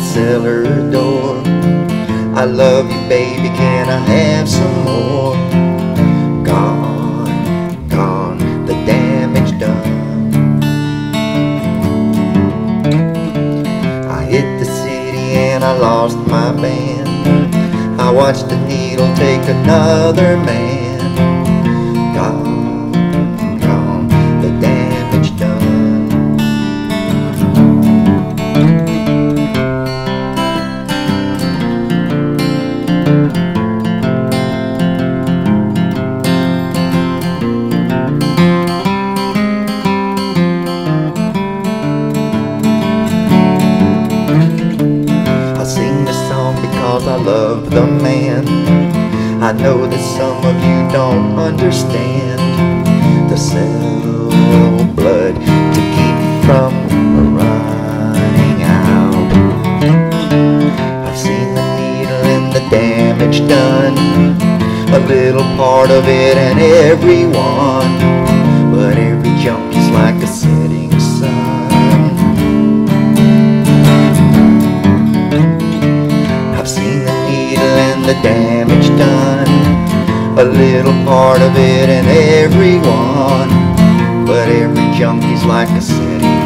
cellar door. I love you, baby, can I have some more? Gone, gone, the damage done. I hit the city and I lost my band. I watched the needle take another man. Gone, gone, the damage done. I love the man. I know that some of you don't understand. To sell blood to keep from running out. I've seen the needle and the damage done, a little part of it and everyone, but every jump is like a setting sun. The damage done, a little part of it and everyone, but every junkie's like a city